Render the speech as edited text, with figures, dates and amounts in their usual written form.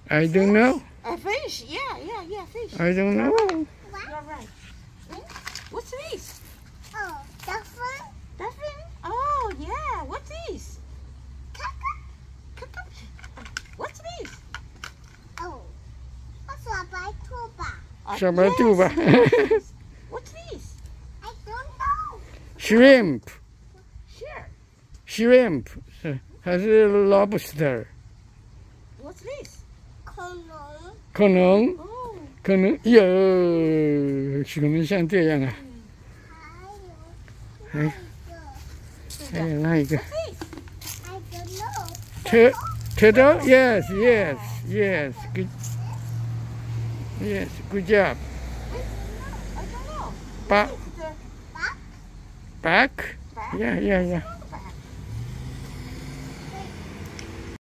I don't know. A fish. Yeah, fish. I don't know. You're right. What's this? Oh, dolphin. Dolphin? Oh, yeah. What's this? What's this? Oh, 小白兔吧。 小白兔吧。 What's this? I don't know. Shrimp. Sure. Shrimp. 还是 lobster? What's this? 恐龙。 可能， Oh. 可能有，可能像这样啊。还有那一个。 I don't know. Turtle? Yes. Good. Yes, good job. I don't know. Back. It's Back? Yeah.